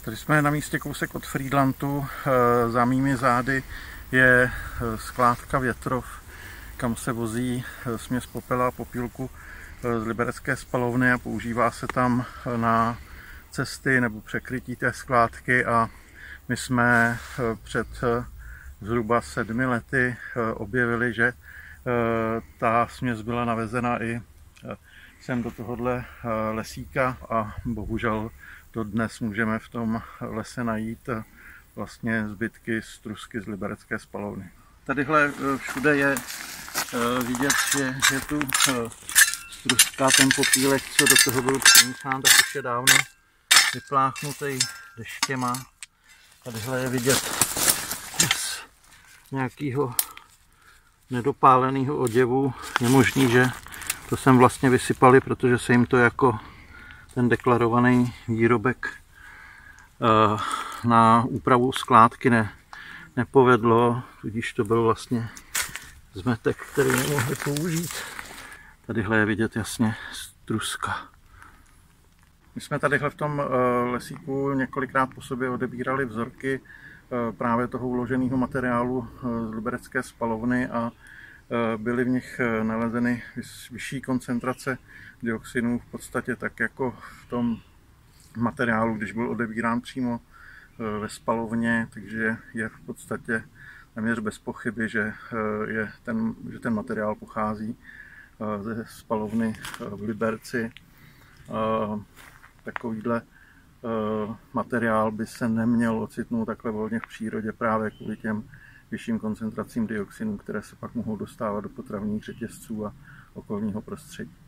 Tady jsme na místě kousek od Frydlantu. Za mými zády je skládka Větrov, kam se vozí směs popela a popílku z liberecké spalovny a používá se tam na cesty nebo překrytí té skládky. A my jsme před zhruba 7 lety objevili, že ta směs byla navezena i sem do tohohle lesíka a bohužel dodnes můžeme v tom lese najít vlastně zbytky z trusky z liberecké spalovny. Tadyhle všude je vidět, že je tu struska, ten popílek, co do toho byl přimíchán, tak už je dávno vypláchnutý deštěma. Tadyhle je vidět z nějakého nedopáleného oděvu. Je možný, že to sem vlastně vysypali, protože se jim to jako ten deklarovaný výrobek na úpravu skládky nepovedlo, tudíž to byl vlastně zmetek, který nemohli použít. Tadyhle je vidět jasně struska. My jsme tadyhle v tom lesíku několikrát po sobě odebírali vzorky právě toho uloženého materiálu z liberecké spalovny a byly v nich nalezeny vyšší koncentrace dioxinů, v podstatě tak jako v tom materiálu, když byl odebírán přímo ve spalovně, takže je v podstatě téměř bez pochyby, že ten materiál pochází ze spalovny v Liberci. Takovýhle materiál by se neměl ocitnout takhle volně v přírodě právě kvůli těm vyšším koncentracím dioxinů, které se pak mohou dostávat do potravních řetězců a okolního prostředí.